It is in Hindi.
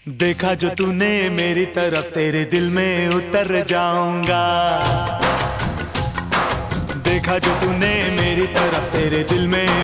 देखा जो तूने मेरी तरफ तेरे दिल में उतर जाऊंगा। देखा जो तूने मेरी तरफ तेरे दिल में